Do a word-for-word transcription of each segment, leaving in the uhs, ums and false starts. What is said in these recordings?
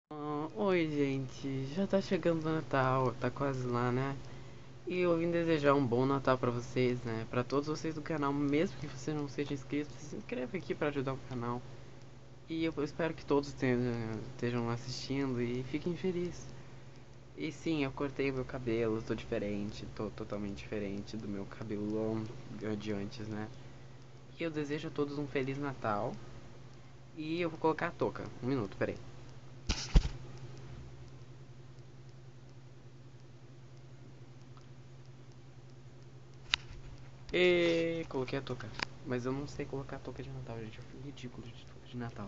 Ah, oi, gente, já tá chegando o Natal, tá quase lá, né? E eu vim desejar um bom Natal pra vocês, né? Pra todos vocês do canal, mesmo que você não seja inscrito, se inscreve aqui pra ajudar o canal. E eu espero que todos estejam, estejam assistindo e fiquem felizes. E sim, eu cortei meu cabelo, tô diferente, tô totalmente diferente do meu cabelo longo de antes, né? E eu desejo a todos um Feliz Natal. E eu vou colocar a touca. Um minuto, peraí. E coloquei a touca. Mas eu não sei colocar a touca de Natal, gente. Eu fui ridículo de touca de Natal.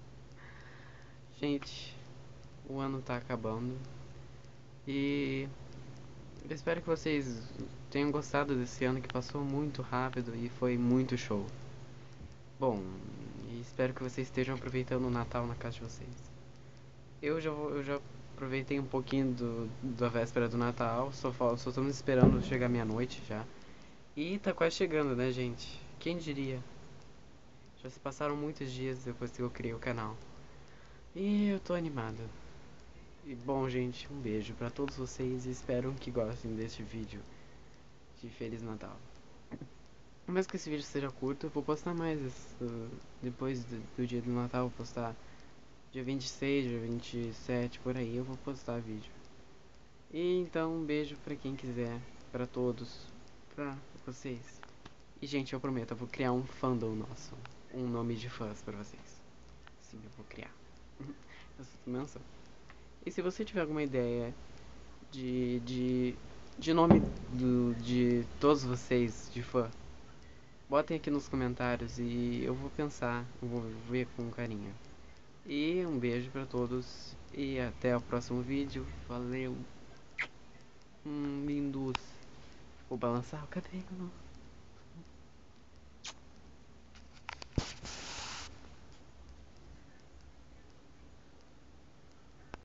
Gente, o ano tá acabando. E eu espero que vocês tenham gostado desse ano que passou muito rápido e foi muito show. Bom, e espero que vocês estejam aproveitando o Natal na casa de vocês. Eu já, vou, eu já aproveitei um pouquinho do, da véspera do Natal. Só, só estamos esperando chegar meia-noite já. E tá quase chegando, né, gente? Quem diria? Já se passaram muitos dias depois que eu criei o canal. E eu tô animado. E bom, gente, um beijo pra todos vocês e espero que gostem deste vídeo de Feliz Natal. Mesmo que esse vídeo seja curto, eu vou postar mais uh, depois do, do dia do Natal. Eu vou postar dia vinte e seis, dia vinte e sete, por aí eu vou postar vídeo. E então, um beijo pra quem quiser, pra todos, pra vocês. E gente, eu prometo, eu vou criar um fandom nosso, um nome de fãs pra vocês. Sim, eu vou criar. Eu sou menção. E se você tiver alguma ideia de, de, de nome do, de todos vocês de fã, botem aqui nos comentários e eu vou pensar, eu vou ver com carinho. E um beijo pra todos e até o próximo vídeo. Valeu. Hum, lindos. Vou balançar o cabelo.